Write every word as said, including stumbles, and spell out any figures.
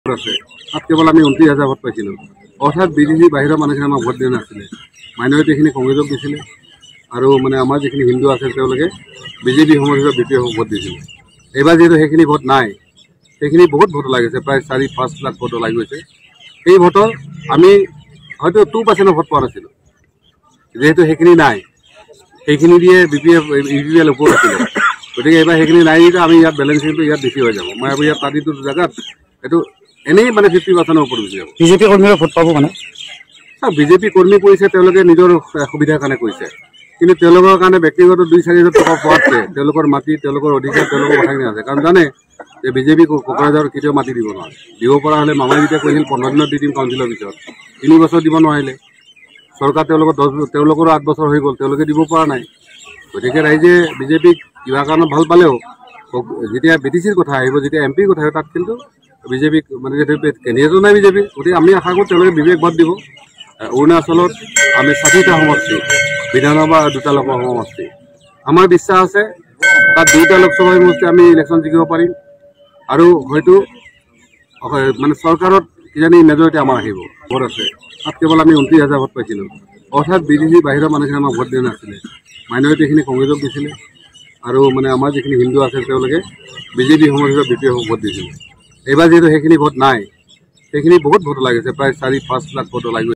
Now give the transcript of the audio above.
আছে তাত কেৱল আমি ঊনত্ৰিছ হাজাৰ ভোট পাইছিলোঁ। অৰ্থাৎ বিদেশী বাহিৰৰ মানুহখিনি আমাক ভোট দিয়া নাছিলে। মাইনৰিটিখিনি কংগ্ৰেছক দিছিলে আৰু মানে আমাৰ যিখিনি হিন্দু আছে তেওঁলোকে বিজেপি সমৰ্থিত বি পি এফক ভোট দিছিলে। এইবাৰ যিহেতু সেইখিনি ভোট নাই, সেইখিনি বহুত ভোট লাগিছে, প্ৰায় চাৰি পাঁচ লাখ ভোট লাগি গৈছে। সেই ভোটৰ আমি হয়তো টু পাৰ্চেণ্টৰ ভোট পোৱা নাছিলোঁ। যিহেতু সেইখিনি নাই, সেইখিনি দিয়ে B P F U P L ওপৰত আছিলে। গতিকে এইবাৰ সেইখিনি নাই যেতিয়া আমি ইয়াত বেলেঞ্চিংটো ইয়াত বেছি হৈ যাব। মই ভাবোঁ ইয়াত পাৰ্টিটো জেগাত এইটো এনেই মানে ফিফটি পাৰ্চেণ্টৰ ওপৰত গুচি যাব। বিজেপি কৰ্মীয়ে ভোট পাব মানে বিজেপি কৰ্মী কৰিছে, তেওঁলোকে নিজৰ সুবিধাৰ কাৰণে কৰিছে, কিন্তু তেওঁলোকৰ কাৰণে ব্যক্তিগত দুই চাৰি হাজাৰ টকা পোৱাতকে তেওঁলোকৰ মাটি, তেওঁলোকৰ অধিকাৰ, তেওঁলোকৰ কথাখিনি আছে। কাৰণ জানে যে বিজেপি কোকৰাঝাৰ কেতিয়াও মাটি দিব নোৱাৰে। দিব পৰা হ'লে মামাই যেতিয়া কৈছিল পোন্ধৰ দিনত দি দিম কাউন্সিলৰ ভিতৰত, তিনি বছৰ দিব নোৱাৰিলে। চৰকাৰ তেওঁলোকৰ দহ তেওঁলোকৰো আঠ বছৰ হৈ গ'ল, তেওঁলোকে দিব পৰা নাই। গতিকে ৰাইজে বিজেপিক কিবা কাৰণত ভাল পালেও যেতিয়া বি টি চিৰ কথা আহিব, যেতিয়া এম পিৰ কথা আহিব, তাত কিন্তু বিজেপিক মানে কেন্দ্ৰীয়তো নাই বিজেপি। গতিকে আমি আশা কৰোঁ তেওঁলোকে বিবেক ভোট দিব। অৰুণাচলত আমি ষাঠিটা সমষ্টি, বিধানসভা দুটা লোকসভা সমষ্টি, আমাৰ বিশ্বাস আছে তাত দুইটা লোকসভা সমষ্টি আমি ইলেকশ্যন জিকিব পাৰিম আৰু হয়তো মানে চৰকাৰত কিজানি মেজৰিটি আমাৰ আহিব। ভোট আছে তাত কেৱল আমি ঊনত্ৰিছ হাজাৰ ভোট পাইছিলোঁ। অৰ্থাৎ বিদেশী বাহিৰৰ মানুহখিনি আমাক ভোট দিয়া নাছিলে। মাইনৰিটিখিনি কংগ্ৰেছক দিছিলে আৰু মানে আমাৰ যিখিনি হিন্দু আছে তেওঁলোকে বিজেপি সমৰ্থিত বি পি এফক ভোট দিছিলে। এইবাৰ যিহেতু সেইখিনি ভোট নাই, সেইখিনি বহুত ভোট লাগিছে, প্ৰায় চাৰি পাঁচ লাখ ভোট লাগি